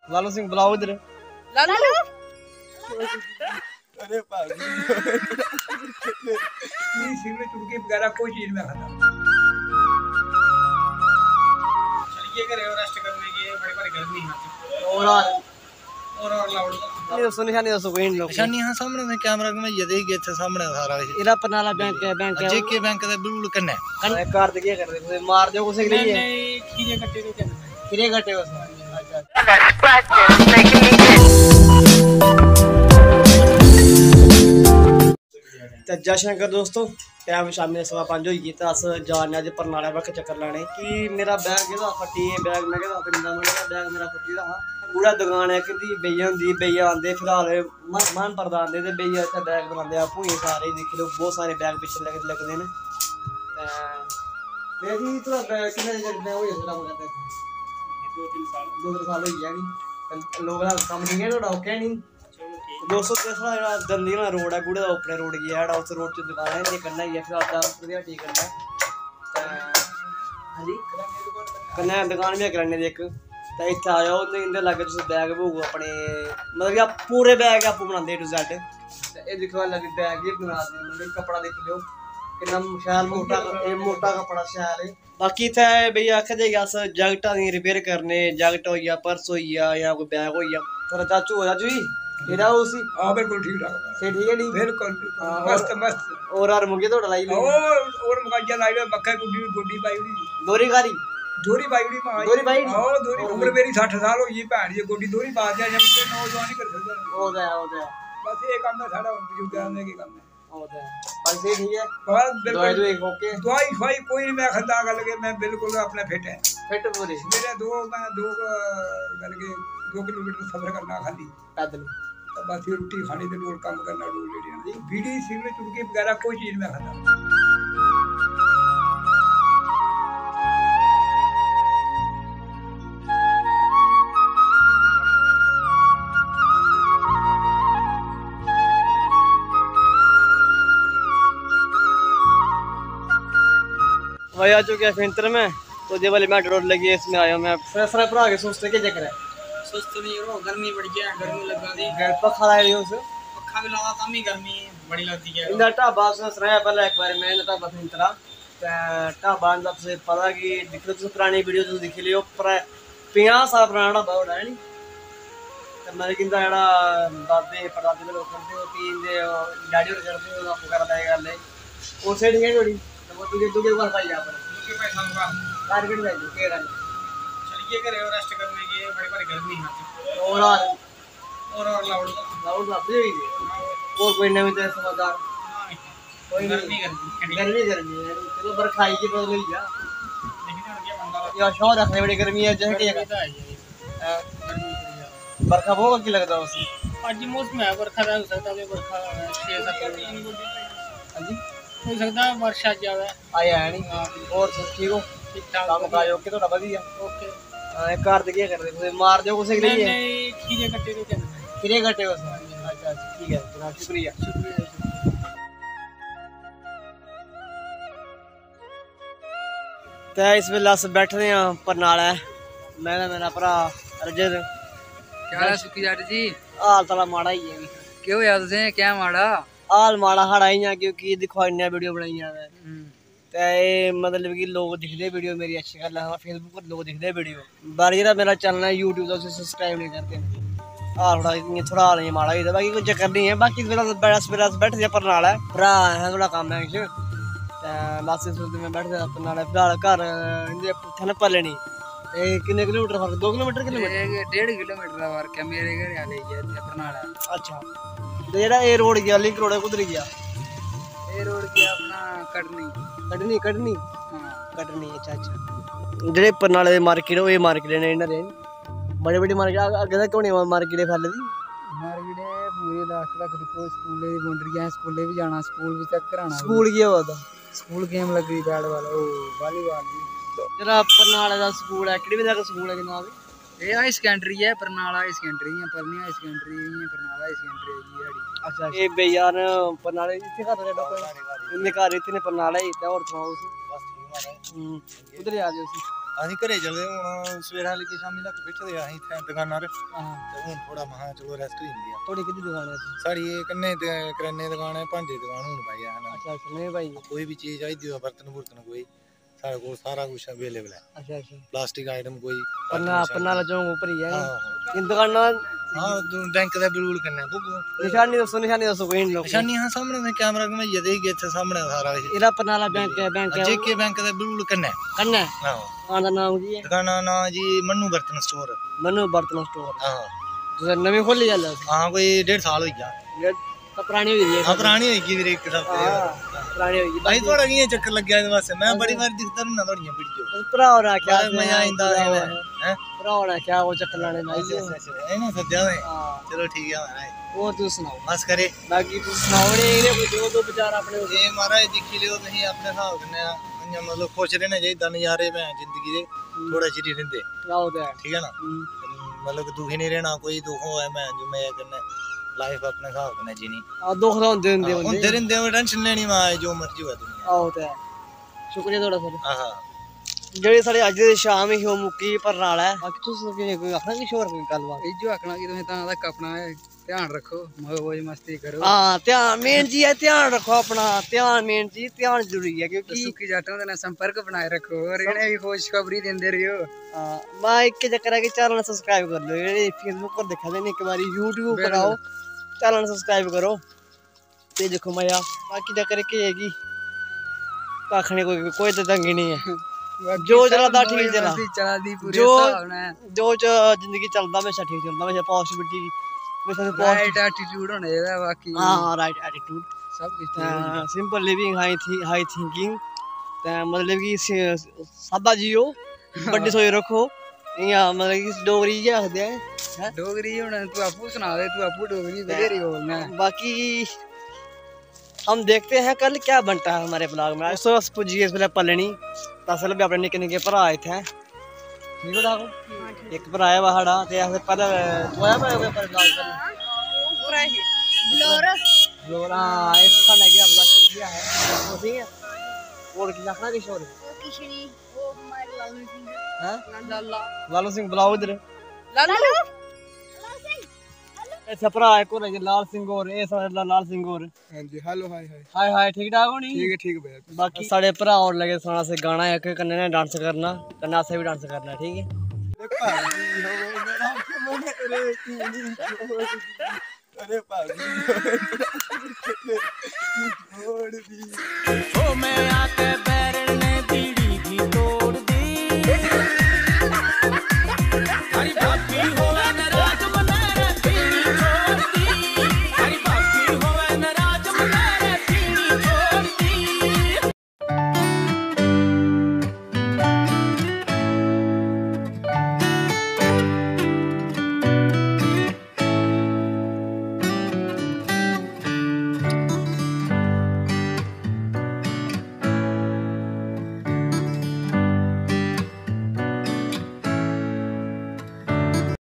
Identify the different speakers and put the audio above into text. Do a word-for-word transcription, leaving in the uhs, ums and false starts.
Speaker 1: लालू सिंह बुलाओ इधर।
Speaker 2: लालू
Speaker 1: अरे भाई
Speaker 3: सिगरेट चुटकी वगैरह कोई चीज में खाता।
Speaker 4: चलिए करे रेस्ट करने की बड़ी बड़ी गर्मी है
Speaker 1: और
Speaker 4: और और लाउड
Speaker 1: ये सुन निशानी दसो कोई नहीं लोग
Speaker 4: निशानी हां सामने में कैमरा में ये देख गए थे सामने सारा
Speaker 1: इरा परनाला बैंक है बैंक है
Speaker 4: जेके बैंक का बिल्कुल कन्ने
Speaker 1: अरे कार दे क्या कर रहे हो मार दो उसे के लिए
Speaker 4: नहीं खीरे कट्टे के क्या
Speaker 1: खीरे कटे उसमें। अच्छा तो जय शंकर दोस्तों टाइम शाम सवा पांच होगी तो अस जाने अज परनाला बख चक्कर लाने कि मेरा बैग कहता फट्टी है बैग मैं कहता पिंडा में बैग मेरा फट्टी दा हा पूरा दुकान है कि बेइया होंगी बेइया आते फिलहाल मन परदा आते तो बेइया इतना बैग बनाते आपूँ ही सारे दिख लो बहुत सारे बैग पिछले लगे लगते हैं मेरी थोड़ा बैग कि दो तीन साल दो तीन साल हो गया नहीं लोग कम नहीं है थोड़ा ओके नहीं दो सौ तीसरा दंदी ना रोड है गुड़े का उपरे रोड गया है उस रोड च दुकान है ये करना ही है फिलहाल चार रुपये ठीक करना है हाँ जी कन्नै दुकान भी कराने दी इक तो इत्थे आ जाओ इंदे लागे तुस बैग भोग अपने मतलब कि आप पूरे बैग आपू बनाते ए टू ज़ेड ते ये दिक्खो लगे बैग भी बना दे मतलब कपड़ा देख लियो कितना शैल मोटा ए मोटा कपड़ा शैल है बाकी इत्थे भैया आखदे कि अस जैकटां दी रिपेयर करने जैकट हो गया पर्स हो गया या कोई बैग हो गया तेरा चाचू हो चाचू जी तेरा उसी
Speaker 3: हां बिल्कुल ठीक ठाक
Speaker 1: से ठीक है नी
Speaker 3: बिल्कुल मस्त मस्त
Speaker 1: और यार मुझे तो लाई ली
Speaker 3: और और मकाइया लाई है मक्का गुड्डी गुड्डी पाई हुई
Speaker 1: दोरी कारी
Speaker 3: दोरी पाई हुई मां
Speaker 1: दोरी पाई
Speaker 3: हां दोरी उम्र मेरी साठ साल हो गई भैन जी गोडी दोरी पा दिया जब मुझे नौजवान ही कर सकदा
Speaker 1: हो गया हो गया
Speaker 3: बस ये काम है सारा बुजुर्गां ने की काम है
Speaker 1: हो गया बस ये ठीक है
Speaker 3: बस
Speaker 1: दवाई
Speaker 3: बिल्कुल
Speaker 1: तो ओके
Speaker 3: दवाई फाई कोई नहीं मैं खंदा गल के मैं बिल्कुल अपने फिट है
Speaker 1: फिट पूरी
Speaker 3: मेरे दो मैं दो गल के दो किलोमीटर सफर करना खाली
Speaker 1: पैदल
Speaker 3: बस ये रोटी खानी ते और काम करना डोल लेडियां दी बीड़ी सिगरेट चुटकी वगैरह कोई चीज मैं खाता।
Speaker 1: वही आ चुके हैं फिंतर में तो जे वाली मेट्रो रोड लगी है इसमें आया मैं फ्रेशर पर आके सोचते क्या चक्कर है
Speaker 4: सुस्त नहीं हो गर्मी बढ़ गया गर्मी लगा दी
Speaker 1: घर पर खड़ा है उसे
Speaker 4: पक्का भी लगा कम ही गर्मी बड़ी लगती है
Speaker 1: इंदा ढाबा सुनाया पहले एक बार मैं इंदा ढाबा फिंतरा ढाबा अंदर से पता कि दिख लो तुम पुरानी वीडियो तुम दिख लियो पर पचास साल पुराना ढाबा होना है नी मतलब कि जेड़ा दादे परदादे लोग करते हो तीन दे डैडी और करते हो आपको करता है गल है और से ठीक है थोड़ी तो तुझे तुझे बात भाई यहां पर
Speaker 4: के पैसा होगा
Speaker 1: टारगेट ले लो के गल
Speaker 4: चलिए करे रेस्ट करने की बड़ी बड़ी गर्मी है
Speaker 1: और
Speaker 4: और और लाउड
Speaker 1: लाउड बात ही और कोई नवी तरह समाचार कोई
Speaker 4: गर्मी गर्मी
Speaker 1: गर्मी गर्मी है चलो बरखाई की बदल गई जा
Speaker 4: लेकिन और क्या बंदा
Speaker 1: या शोर रखने बड़ी गर्मी है जैसे कि बरखा बहुत की लगता है उससे
Speaker 4: आज मौसम है बरखा का हो सकता है बरखा छह सात
Speaker 1: हां जी
Speaker 4: हो सकता है वर्षा जावे
Speaker 1: आया है नहीं और सब ठीक हो
Speaker 4: ठीक ठाक
Speaker 1: काम का ओके तो बढ़िया
Speaker 4: ओके
Speaker 1: हां कार दे क्या कर रहे हो मार दो उसे के लिए
Speaker 4: नहीं खीरे कट्टे के क्या
Speaker 1: खीरे कटे उसमें अच्छा अच्छा ठीक है जनाब शुक्रिया
Speaker 4: शुक्रिया
Speaker 1: तो इस वेले अस बैठे हैं परनाला मैं मेरा भरा रजत
Speaker 2: क्या हाल है सुखी जाट जी
Speaker 1: हाल तला माड़ा ही है
Speaker 2: क्यों यार तुझे क्या माड़ा
Speaker 1: हाल माड़ा साढ़ा ही है क्योंकि दिखो इन्नियां वीडियो बनाई है ते मतलब कि लोग दिखदे वीडियो मेरी अच्छी गल है फेसबुक पर लोग दिखदे वीडियो बारी जेह्ड़ा मेरा चैनल है यूट्यूब दा उसे सब्सक्राइब नहीं करते हाल थोड़ा इ'यां थोड़ा हाल इ'यां माड़ा होई दा बाकी कोई चक्कर नहीं है बाकी मेरा सवेरे अस बैठे दे परनाला भरा है थोड़ा कम्म है किश ते बस इस वक्त मैं बैठे दा परनाला फिलहाल घर इंदे पुट्ठे न पलनी कितने किलोमीटर फर्क दो किलोमीटर किलोमीटर
Speaker 2: डेढ़ किलोमीटर का फर्क है मेरे घर वाले ये परनाला
Speaker 1: अच्छा तो जेह्ड़ा ए रोड गया लिंक रोड कुद्धर गया
Speaker 2: ये रोड गया अपना कटनी
Speaker 1: कटनी कटनी
Speaker 2: हां
Speaker 1: कटनी अच्छा अच्छा जेह्ड़े परनाले दे मार्केट ओह् मार्केट ने इन्ना दे बड़ी बड़ी मार्केट अग्गे तक होनी मार्केट फैले दी
Speaker 2: मार्केट पूरे दस तक दिक्खो स्कूले दी बाउंड्री स्कूले भी जाना स्कूल भी चेक कराना
Speaker 1: स्कूल की होआ दा
Speaker 2: स्कूल गेम लगी बैट बॉल ओ वॉलीबॉल दी
Speaker 1: जेह्ड़ा परनाले दा स्कूल है केह्ड़ी तक स्कूल है जनाब
Speaker 2: ये हाई सेकेंडरी है परनाला हाई सेकेंडरी है परनी हाई सेकेंडरी है परनाला हाई सेकेंडरी है जी साडी
Speaker 1: अच्छा ये भैया ने परनाले इत्थे घर दे इन्ने घर इत्थे ने परनाला ही ते और सुनाओ उसी बस ठीक है उधर आ जाओ उसी
Speaker 5: ਅਸੀਂ ਘਰੇ ਚਲੇ ਹੁਣ ਸਵੇਰਾਂ ਲੈ ਕੇ ਸ਼ਾਮੀ ਤੱਕ ਬੈਠਦੇ ਆ ਅਸੀਂ ਇੱਥੇ ਦੁਕਾਨਾਂ 'ਤੇ
Speaker 2: ਹਾਂ
Speaker 5: ਤੇ ਹੁਣ ਥੋੜਾ ਮਹਾ ਚਲੋ ਰੈਸਟ ਹੋ ਜਾਂਦੀ ਆ।
Speaker 1: ਤੁਹਾਡੀ ਕਿਹਦੀ ਦੁਕਾਨ ਹੈ?
Speaker 5: ਸਾਡੀ ਇਹ ਕੰਨੇ ਤੇ ਕਰਿਆਨੇ ਦੁਕਾਨ ਹੈ, ਭਾਂਡੇ ਦੁਕਾਨ ਹੁਣ ਭਾਈ ਆ ਨਾ।
Speaker 1: ਅੱਛਾ ਅੱਛਾ ਨਹੀਂ ਭਾਈ।
Speaker 5: ਕੋਈ ਵੀ ਚੀਜ਼ ਚਾਹੀਦੀ ਹੋਵੇ ਬਰਤਨ ਬੁਰਤਨ ਕੋਈ ਸਾਡੇ ਕੋਲ ਸਾਰਾ ਕੁਝ ਅਵੇਲੇਬਲ ਹੈ।
Speaker 1: ਅੱਛਾ ਅੱਛਾ
Speaker 5: ਪਲਾਸਟਿਕ ਆਈਟਮ ਕੋਈ
Speaker 1: ਪੰਨਾ ਪੰਨਾ ਲਜੋਂ ਉੱਪਰ ਹੀ ਹੈ।
Speaker 5: ਹਾਂ
Speaker 1: इन दुकानों
Speaker 5: ਹਾਂ ਬੈਂਕ ਦਾ ਬਿਲਕੁਲ ਕਰਨਾ ਬੁੱਗੂ
Speaker 1: निशानी दसो निशानी दसो कोई नहीं लोग
Speaker 5: ਨਿਸ਼ਾਨੀ ਹਾਂ ਸਾਹਮਣੇ ਮੈਂ ਕੈਮਰਾ ਘੁਮਾਈ ਜਦੇ ਹੀ ਇੱਥੇ ਸਾਹਮਣੇ ਸਾਰਾ ਇਹ
Speaker 1: इरा पनाला बैंक है बैंक है
Speaker 5: ਜੇਕੇ ਬੈਂਕ ਦਾ ਬਿਲਕੁਲ ਕਰਨਾ
Speaker 1: कन्ना
Speaker 5: ਹਾਂ
Speaker 1: आंदा नाम की है
Speaker 5: ਦੁਕਾਨਾਂ ਨਾਂ ਜੀ ਮੰਨੂ ਬਰਤਨ ਸਟੋਰ।
Speaker 1: मनु बर्तन स्टोर
Speaker 5: ਹਾਂ
Speaker 1: जो नवी खोली गल
Speaker 5: ਹਾਂ ਕੋਈ ਡੇਢ ਸਾਲ ਹੋ ਗਿਆ।
Speaker 1: ये तो पुरानी हुई है
Speaker 5: ਹਾਂ ਪੁਰਾਣੀ ਹੋਏਗੀ ਵੀਰੇ ਇੱਕ ਹਫ਼ਤੇ ਦੀ।
Speaker 1: हां पुरानी हुई
Speaker 5: ਭਾਈ ਥੋੜਾ ਕੀ ਚੱਕਰ ਲੱਗਿਆ ਇਹਦੇ ਵਾਸਤੇ ਮੈਂ ਬੜੀ ਵਾਰ ਦਿਖਦਾ ਰਹਿਣਾ ਤੁਹਾਡੀਆਂ ਵੀਡੀਓ
Speaker 1: भरा हो रहा क्या
Speaker 5: ਬੜਾ ਮਜ਼ਾ ਆਉਂਦਾ ਹੈ ਹੈ
Speaker 1: भरा हो रहा क्या वो चक्कर लाने भाई
Speaker 5: ਅੱਛਾ ਅੱਛਾ ਅੱਛਾ ਇਹਨਾਂ ਸੱਜਾ ਹੋਏ
Speaker 1: हां
Speaker 5: ਚਲੋ ਠੀਕ ਹੈ ਮਹਾਰਾਜ
Speaker 1: और तू सुनाओ
Speaker 5: ਬਸ ਕਰੇ
Speaker 1: बाकी तू सुनाओ ने इन्हें कोई दो दो बेचारा अपने
Speaker 5: ਇਹ ਮਹਾਰਾਜ ਦੇਖੀ ਲਿਓ ਤੁਸੀਂ ਆਪਣੇ ਹਿਸਾਬ ਕਰਨੇ ਆ ਇੰਨਾ ਮਤਲਬ ਖੁਸ਼ ਰਹਿਣਾ ਚਾਹੀਦਾ ਨਜ਼ਾਰੇ ਭੈਣ ਜ਼ਿੰਦਗੀ ਦੇ ਥੋੜਾ ਚਿਰ ਹੀ ਰਹਿੰਦੇ
Speaker 1: गाओ दे
Speaker 5: ਠੀਕ ਹੈ ਨਾ ਮਤਲਬ ਕਿ ਦੁਖੀ ਨਹੀਂ ਰਹਿਣਾ ਕੋਈ ਦੁੱਖ ਹੋਇਆ ਮੈਂ ਜੋ ਮੈਂ ਕਰਨਾ ਲਾਈਫ ਆਪਣੇ ਹਿਸਾਬ ਨਾਲ ਜੀਣੀ
Speaker 1: आ दो खदा होंदे होंदे
Speaker 5: ਹੁੰਦੇ ਰਹਿੰਦੇ ਹੋ ਟੈਨਸ਼ਨ ਲੈਣੀ ਮਾਂ ਜੋ ਮਰਜ਼ੀ ਹੋਵੇ ਦੁਨੀਆ
Speaker 1: आओ ते शुक्रिया थोड़ा सर
Speaker 5: ਆਹਾ
Speaker 1: ਜਿਹੜੀ ਸਾਡੇ ਅੱਜ ਦੀ ਸ਼ਾਮ ਹੀ ਉਹ ਮੁੱਕੀ ਪਰ ਨਾਲ ਹੈ ਬਾਕੀ ਤੁਸੀਂ ਕੀ ਕੋਈ ਆਖਣਾ ਕਿ ਸ਼ੋਰ ਕੋਈ ਗੱਲਬਾਤ
Speaker 2: ਇਹ ਜੋ ਆਖਣਾ ਕਿ ਤੁਸੀਂ ਤਾਂ ਤੱਕ ਆਪਣਾ ਧਿਆਨ ਰੱਖੋ ਮौज ਮਸਤੀ ਕਰੋ
Speaker 1: ਹਾਂ ਧਿਆਨ ਮੇਨ ਜੀ ਹੈ ਧਿਆਨ ਰੱਖੋ ਆਪਣਾ ਧਿਆਨ ਮੇਨ ਜੀ ਧਿਆਨ ਜ਼ਰੂਰੀ ਹੈ ਕਿਉਂਕਿ
Speaker 2: ਸੁੱਕੀ ਜੱਟਾਂ ਦੇ ਨਾਲ ਸੰਪਰਕ ਬਣਾਏ ਰੱਖੋ ਔਰ ਇਹਨੇ ਵੀ ਖੁਸ਼ਖਬਰੀ ਦਿੰਦੇ ਰਹੋ।
Speaker 1: ਹਾਂ ਮੈਂ ਇੱਕ ਚੱਕਰ ਹੈ ਕਿ ਚੈਨਲ ਨੂੰ ਸਬਸਕ੍ਰਾਈਬ ਕਰ ਲਓ ਜਿਹੜੇ ਫੇਸਬੁੱਕ ਪਰ ਦਿਖਾਦੇ ਨੇ ਇੱਕ ਵਾਰੀ YouTube ਪਰ ਆਓ ਚੈਨਲ ਨੂੰ ਸਬਸਕ੍ਰਾਈਬ ਕਰੋ ਤੇ ਦੇਖੋ ਮਜ਼ਾ ਬਾਕੀ ਚੱਕਰ ਕੀ ਹੈਗੀ ਕੱਖ ਨਹੀਂ ਕੋਈ ਕੋਈ ਤਾਂ ਤੰਗੀ ਨਹੀਂ ਹੈ ਜੋ ਚੱਲਦਾ ਠੀਕ ਚੱਲਦਾ
Speaker 2: ਚੱਲਦੀ ਪੂਰੇ
Speaker 1: ਜੋ
Speaker 2: ਹਿਸਾਬ ਨਾਲ
Speaker 1: ਜੋ ਚ ਜ਼ਿੰਦਗੀ ਚੱਲਦਾ ਹਮੇਸ਼ਾ ਠੀਕ ਚੱਲਦਾ ਹਮੇਸ਼ਾ ਪੋਜ਼ਿਟਿਵਿਟੀ ਹਮੇਸ਼ਾ
Speaker 2: ਰਾਈਟ ਐਟੀਟਿਊਡ ਹੋਣਾ ਇਹਦਾ ਬਾਕੀ
Speaker 1: ਹਾਂ ਰਾਈਟ ਐਟੀਟਿਊਡ
Speaker 2: ਸਭ ਕੁਝ ਠੀਕ ਹੈ।
Speaker 1: Simple living high high thinking ਤੇ ਮਤਲਬ ਕਿ ਸ- ਸਾਦਾ ਜੀਓ ਵੱਡੀ ਸੋਚ ਰੱਖੋ ਇਆਂ ਮਤਲਬ ਕਿ ਡੋਗਰੀ ਜਿਹਾ ਆਖਦੇ ਆ ਹੈਂ।
Speaker 2: ਡੋਗਰੀ ਹੁਣ ਤੂੰ ਆਪੂ ਸੁਣਾ ਦੇ ਤੂੰ ਆਪੂ ਡੋਗਰੀ ਬਥੇਰੀ बोलना है।
Speaker 1: बाकी हम देखते हैं कल क्या बनता है हमारे ब्लॉग में सो पुजिए पहले पलनी असल भी अपने निके निके भरा इत्थे ठीक है एक भरा है बाहड़ा ते अस पहले तोया पाए हुए पर ब्लॉग पर
Speaker 6: पूरा ही ब्लोर
Speaker 1: लोरा एक सा लगे अपना किया है वो ठीक है और क्या खाना किश और
Speaker 6: किशनी वो हमारे लालू सिंह
Speaker 1: हैं
Speaker 6: लाला
Speaker 1: लालू सिंह बुलाओ इधर
Speaker 6: लालू
Speaker 1: ऐसा भरा एक और है लाल सिंह और ए सारा लाल सिंह और
Speaker 2: हाँ जी हेलो हाय हाय
Speaker 1: हाय हाय ठीक ठाक हो नहीं
Speaker 2: ठीक है ठीक है भैया
Speaker 1: बाकी साढ़े भरा और लगे सोना से गाना है कि कन्ने ने डांस करना कन्ना से भी डांस करना ठीक है
Speaker 5: अरे भाभी
Speaker 7: ओ मैं आके